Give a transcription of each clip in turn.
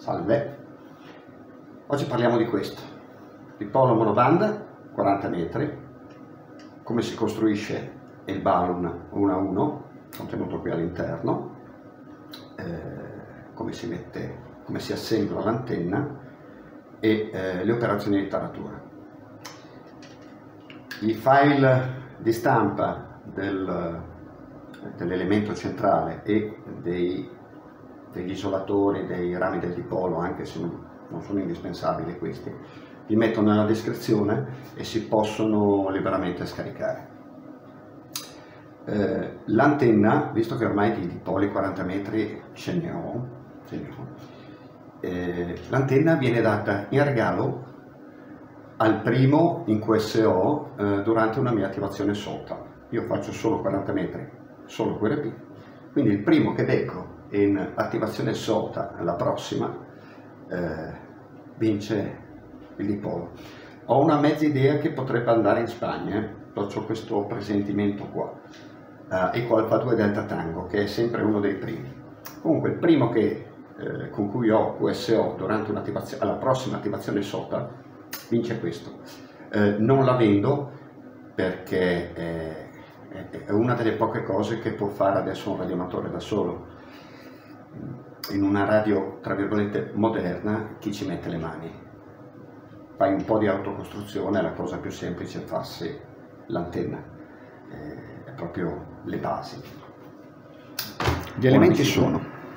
Salve, oggi parliamo di questo, dipolo monobanda 40 metri, come si costruisce il balun 1 a 1, contenuto qui all'interno, come si assembla l'antenna e le operazioni di taratura. I file di stampa dell'elemento centrale e degli isolatori, dei rami del dipolo, anche se non sono indispensabili questi, vi metto nella descrizione e si possono liberamente scaricare. L'antenna, visto che ormai di dipoli 40 metri ce ne ho, l'antenna viene data in regalo al primo in QSO durante una mia attivazione SOTA. Io faccio solo 40 metri, solo QRP, quindi il primo che becco in attivazione SOTA alla prossima vince il dipolo. Ho una mezza idea che potrebbe andare in Spagna, ho questo presentimento qua, Eco Alfa 2 Delta Tango, che è sempre uno dei primi. Comunque il primo con cui ho QSO durante alla prossima attivazione SOTA vince questo. Non la vendo perché è una delle poche cose che può fare adesso un radioamatore da solo. In una radio, tra virgolette, moderna, chi ci mette le mani? Fai un po' di autocostruzione, la cosa più semplice è farsi l'antenna, è proprio le basi. Gli elementi sono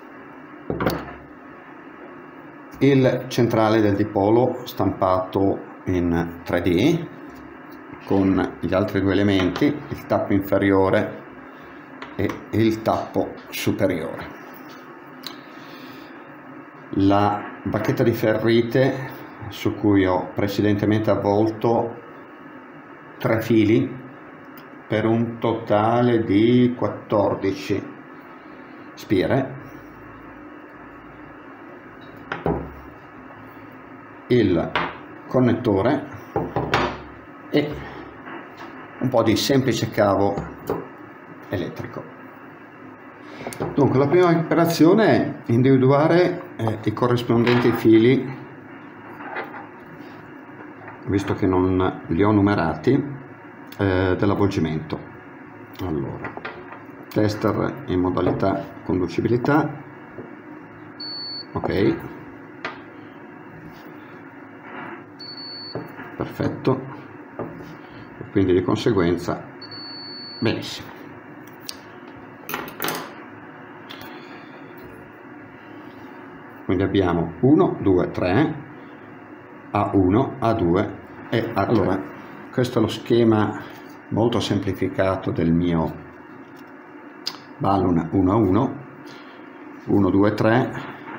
il centrale del dipolo stampato in 3D con gli altri due elementi, il tappo inferiore e il tappo superiore. La bacchetta di ferrite su cui ho precedentemente avvolto 3 fili per un totale di 14 spire, il connettore e un po' di semplice cavo elettrico. Dunque, la prima operazione è individuare i corrispondenti fili, visto che non li ho numerati, dell'avvolgimento. Allora, tester in modalità conducibilità, ok, perfetto, e quindi di conseguenza benissimo. Quindi abbiamo 1, 2, 3, A1, A2 e allora questo è lo schema molto semplificato del mio balun 1 a 1, 1, 2, 3,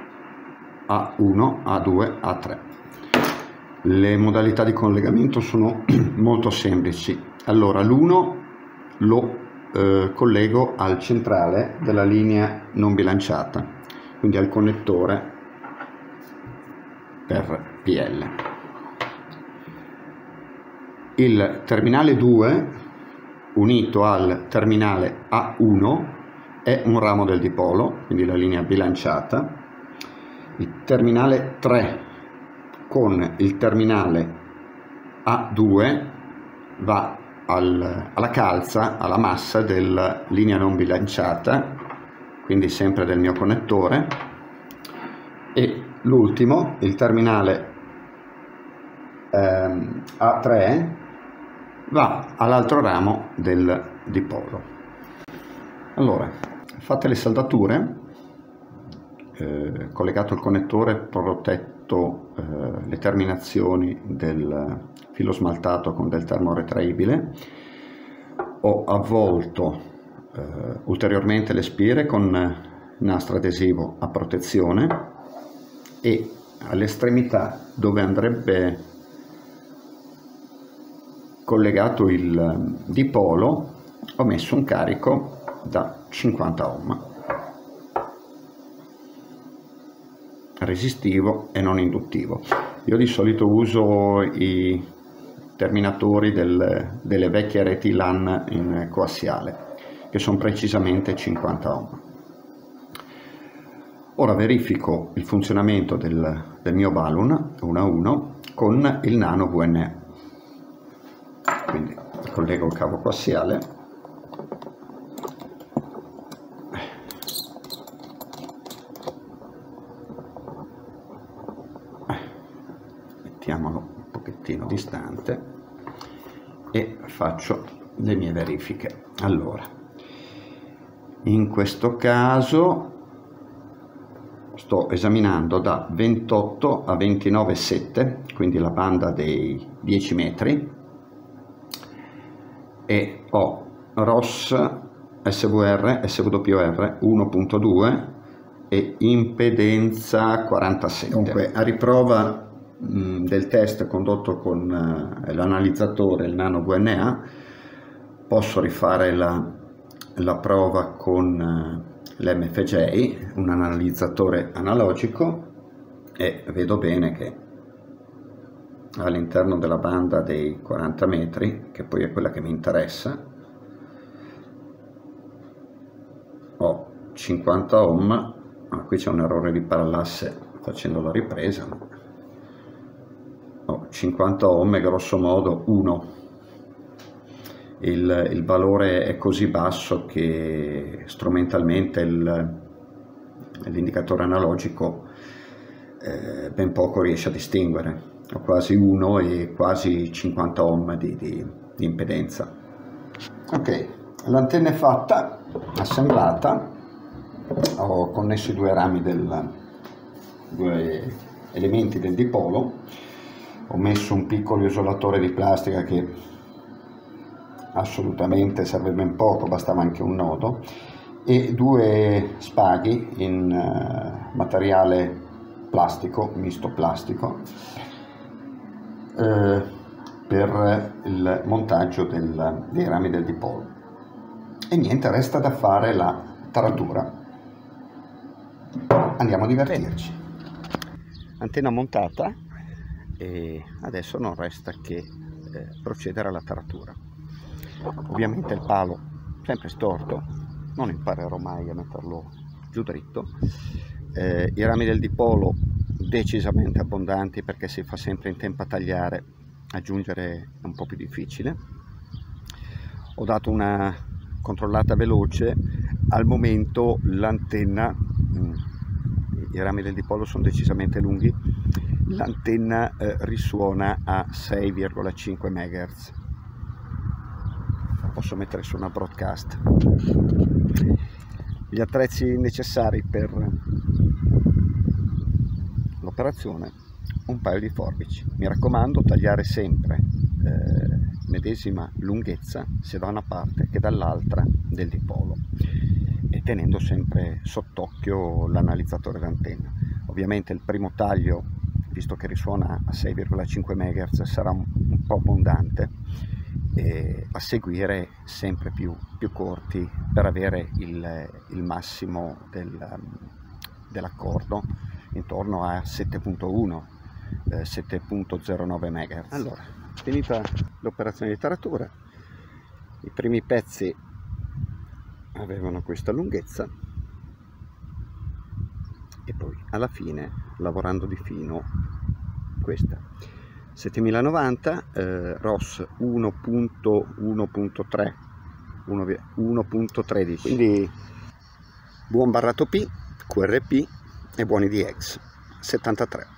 A1, A2, A3. Le modalità di collegamento sono molto semplici. Allora l'1 lo collego al centrale della linea non bilanciata, quindi al connettore per PL. Il terminale 2 unito al terminale A1 è un ramo del dipolo, quindi la linea bilanciata. Il terminale 3 con il terminale A2 va alla calza, alla massa della linea non bilanciata, quindi sempre del mio connettore, e l'ultimo, il terminale A3, va all'altro ramo del dipolo. Allora, fatte le saldature, collegato il connettore, protetto le terminazioni del filo smaltato con del termo retraibile, ho avvolto ulteriormente le spire con nastro adesivo a protezione e all'estremità dove andrebbe collegato il dipolo ho messo un carico da 50 ohm resistivo e non induttivo. Io di solito uso i terminatori delle vecchie reti LAN in coassiale, che sono precisamente 50 ohm. Ora verifico il funzionamento del mio balun 1 a 1 con il nano VNA. Quindi collego il cavo coassiale, mettiamolo un pochettino distante e faccio le mie verifiche. Allora, in questo caso sto esaminando da 28 a 29,7, quindi la banda dei 10 metri, e ho ROS, SVR, SWR 1.2 e impedenza 47. Dunque, a riprova del test condotto con l'analizzatore, il nano VNA, posso rifare la prova con l'MFJ, un analizzatore analogico, e vedo bene che all'interno della banda dei 40 metri, che poi è quella che mi interessa, ho 50 ohm. Qui c'è un errore di parallasse facendo la ripresa, ho 50 ohm e grosso modo 1. Il valore è così basso che strumentalmente l'indicatore analogico ben poco riesce a distinguere. Ho quasi 1 e quasi 50 ohm di impedenza. Ok, l'antenna è fatta, assemblata, ho connesso i due elementi del dipolo, ho messo un piccolo isolatore di plastica che assolutamente serve ben poco, bastava anche un nodo, e due spaghi in materiale plastico, misto plastico, per il montaggio dei rami del dipolo. E niente, resta da fare la taratura. Andiamo a divertirci. Antenna montata e adesso non resta che procedere alla taratura. Ovviamente il palo sempre storto, non imparerò mai a metterlo giù dritto. I rami del dipolo decisamente abbondanti, perché si fa sempre in tempo a tagliare, aggiungere è un po' più difficile. Ho dato una controllata veloce, al momento l'antenna, i rami del dipolo sono decisamente lunghi, l'antenna risuona a 6,5 MHz. Posso mettere su una broadcast. Gli attrezzi necessari per l'operazione: un paio di forbici. Mi raccomando, tagliare sempre medesima lunghezza sia da una parte che dall'altra del dipolo, e tenendo sempre sott'occhio l'analizzatore d'antenna. Ovviamente il primo taglio, visto che risuona a 6,5 MHz, sarà un po' abbondante, e a seguire sempre più corti per avere il massimo dell'accordo intorno a 7.1, 7.09 MHz. Allora, finita l'operazione di taratura, i primi pezzi avevano questa lunghezza e poi alla fine, lavorando di fino, questa 7090 ROS 1.1.3 1.13, quindi buon barrato P, QRP e buoni DX 73.